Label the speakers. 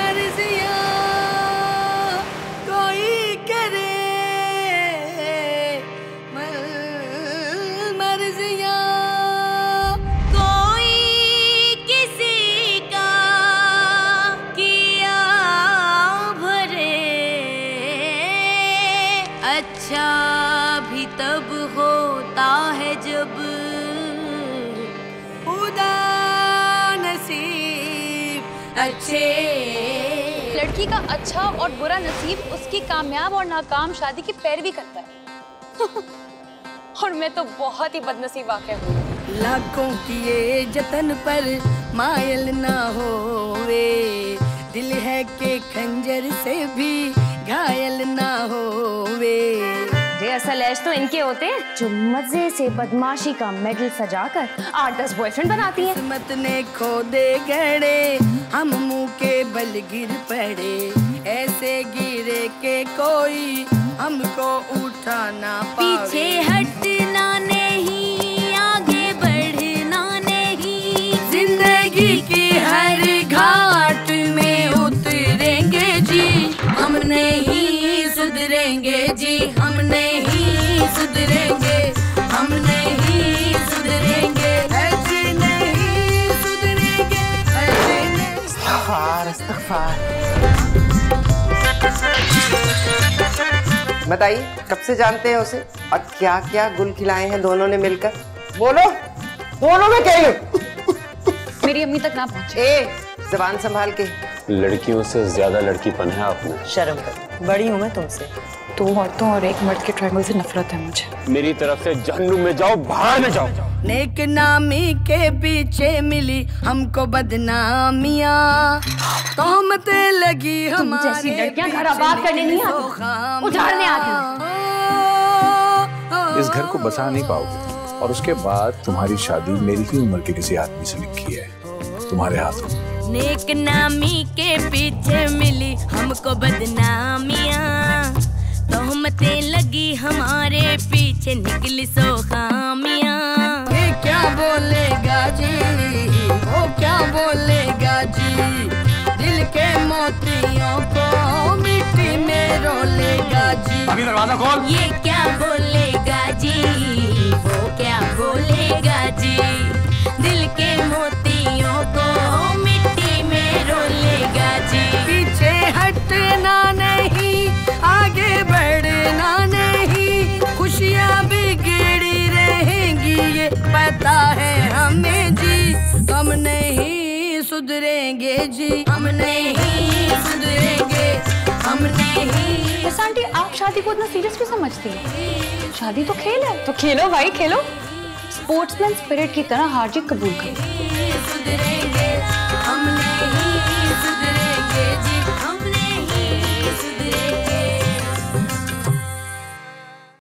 Speaker 1: मर्जियाँ कोई करे, मर्जियाँ
Speaker 2: कोई किसी का किया भरे, अच्छा भी तब होता है जब
Speaker 1: खुदा नसीब अच्छे।
Speaker 3: लड़की का अच्छा और बुरा नसीब उसकी कामयाब और नाकाम शादी की पैरवी करता है। और मैं तो बहुत ही बदनसीब वाक़ई हूँ।
Speaker 1: लाखों किए जतन पर मायल ना होवे, दिल है के खंजर से भी घायल ना होवे।
Speaker 3: असल ऐश तो इनके होते हैं जो मजे से बदमाशी का मेडल सजाकर 8-10 बॉयफ्रेंड बनाती हैं।
Speaker 1: किस्मत ने खो दे गड़े, हम मुंह के बल गिर पड़े, ऐसे गिरे के कोई हमको उठा ना पावे।
Speaker 2: पीछे हटना नहीं, आगे बढ़ना नहीं,
Speaker 1: जिंदगी की हर घाट में उतरेंगे जी, हम नहीं सुधरेंगे जी, हम नहीं सुधरेंगे, हम नहीं सुधरेंगे, ऐसे नहीं सुधरेंगे, ऐसे नहीं।
Speaker 4: इस्तग़फ़ार, इस्तग़फ़ार। बताइए कब से जानते हैं उसे और क्या क्या गुल खिलाए हैं दोनों ने मिलकर? बोलो, दोनों में क्या है?
Speaker 3: मेरी अम्मी तक ना पहुंचे।
Speaker 4: ए, ज़बान संभाल के।
Speaker 5: लड़कियों से ज्यादा लड़कीपन है आप में।
Speaker 6: शर्म कर, बड़ी हूँ मैं तुमसे।
Speaker 3: 2 औरतों और 1 मर्द के ट्रायंगल से नफरत है मुझे।
Speaker 5: मेरी तरफ से जहन्नुम में जाओ, बाहर में जाओ।
Speaker 1: नेक नामी के पीछे मिली हमको बदनामियाँ, तोहमतें लगी हमारे
Speaker 3: जैसी लड़कियां घर आबाद करने नहीं आती, उजाड़ने आती हैं।
Speaker 7: इस घर को बसा नहीं पाओगे और उसके बाद तुम्हारी शादी मेरी ही उम्र के किसी आदमी से लिखी है, तुम्हारे हाथों।
Speaker 2: नेक नामी के पीछे मिली हमको बदनामियाँ, तोहमतें लगी हमारे पीछे निकली सो खामियाँ।
Speaker 1: ये क्या बोलेगा जी, वो क्या बोलेगा जी, दिल के मोतियों को मिट्टी में रोलेगा जी।
Speaker 5: अभी दरवाजा खोल।
Speaker 2: ये क्या बोलेगा जी, वो क्या बोलेगा जी, दिल के मोतियों को मिट्टी में रोलेगा जी।
Speaker 1: पीछे हटना नहीं, आगे बढ़ना नहीं, खुशियाँ बिगड़ी रहेंगी ये पता है हमें जी, हम नहीं सुधरेंगे जी, हम नहीं सुधरेंगे, हम नहीं।
Speaker 3: बस आंटी, आप शादी को इतना सीरियस क्यों समझती हैं? शादी तो खेल है, तो खेलो भाई खेलो। स्पोर्ट्समैन स्पिरिट की तरह हार जीत कबूल करो।
Speaker 2: सुधरेंगे, हम नहीं सुधरेंगे।